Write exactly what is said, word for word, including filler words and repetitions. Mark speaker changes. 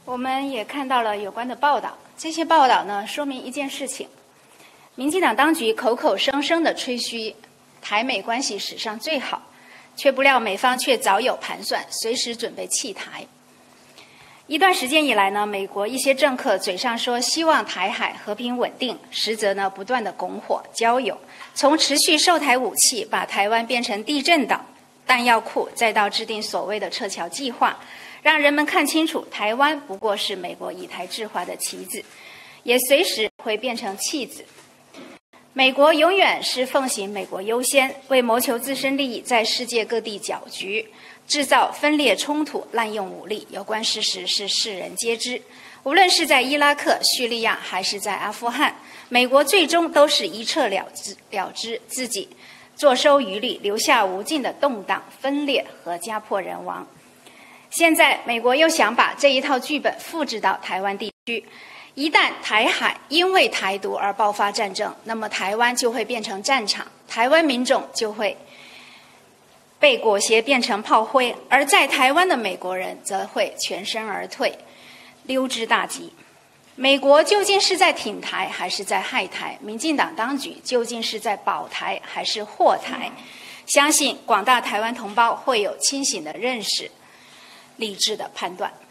Speaker 1: 我们也看到了有关的报道，这些报道呢，说明一件事情：民进党当局口口声声的吹嘘台美关系史上最好，却不料美方却早有盘算，随时准备弃台。一段时间以来呢，美国一些政客嘴上说希望台海和平稳定，实则呢不断的拱火浇油，从持续售台武器，把台湾变成地震岛、弹药库，再到制定所谓的撤侨计划，让人们看清楚台湾不过是美国以台制华的棋子，也随时会变成弃子。美国永远是奉行美国优先，为谋求自身利益，在世界各地搅局，制造分裂冲突，滥用武力。有关事实是世人皆知。无论是在伊拉克、叙利亚，还是在阿富汗，美国最终都是一撤了之，了之，自己坐收渔利，留下无尽的动荡、分裂和家破人亡。现在，美国又想把这一套剧本复制到台湾地区。一旦台海因为台独而爆发战争，那么台湾就会变成战场，台湾民众就会被裹挟变成炮灰，而在台湾的美国人则会全身而退，溜之大吉。美国究竟是在挺台还是在害台？民进党当局究竟是在保台还是祸台？相信广大台湾同胞会有清醒的认识、理智的判断。